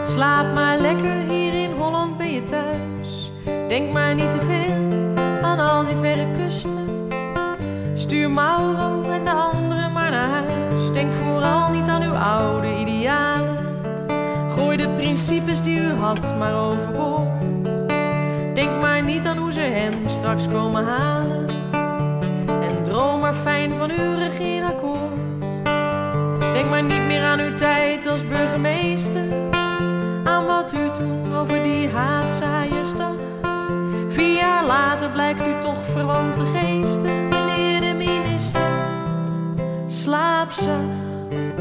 Slaap maar lekker, hier in Holland ben je thuis. Denk maar niet te veel aan al die verre kusten. Stuur Mauro en de anderen maar naar huis. Denk vooral niet aan uw oude idealen. Gooi de principes die u had maar overboord. Denk maar niet aan hoe ze hem straks komen halen. En droom maar fijn van uw regeerakkoord. Denk maar niet meer aan uw tijd als burgemeester. Aan wat u toen over die haatzaaiers dacht. 4 jaar later blijkt u toch verwante geesten. Meneer de minister, slaap zacht.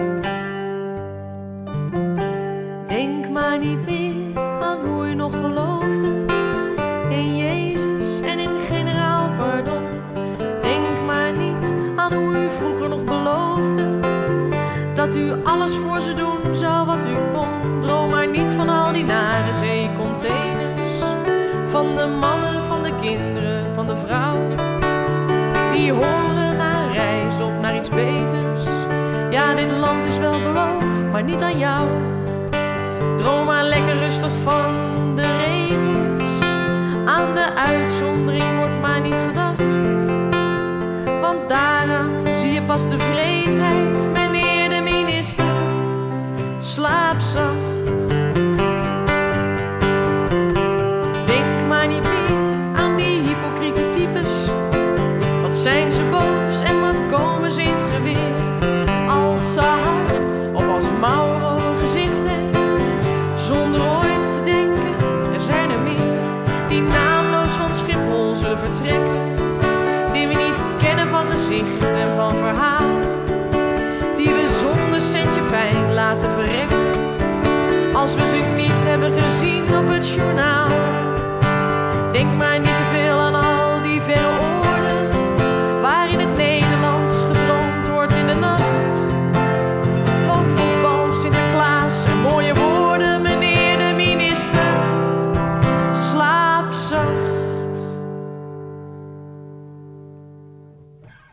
Denk maar niet meer aan hoe u nog geloofde in Jezus en in generaal pardon. Denk maar niet aan hoe u vroeger nog beloofde dat u alles voor ze doen zou wat u kon. Droom maar niet van al die nare zeecontainers, van de mannen, van de kinderen, van de vrouwen die horen naar een reis op naar iets beters. Ja, dit land is wel beloofd, maar niet aan jou. Droom maar lekker rustig van de regels. Aan de uitzondering wordt maar niet gedacht, want daaraan zie je pas de vreedheid. Meneer de minister, slaap zacht. Denk maar niet meer aan die hypocriete types. Wat zijn ze boos en wat komen ze in het geweer. Als Sahar of als Mauro gezicht heeft, zonder ooit te denken, er zijn er meer die naamloos van Schiphol zullen vertrekken. Die we niet kennen van gezicht en van verhaal. Die we zonder centje pijn laten verrekken, als we ze niet hebben gezien op het journaal. Denk maar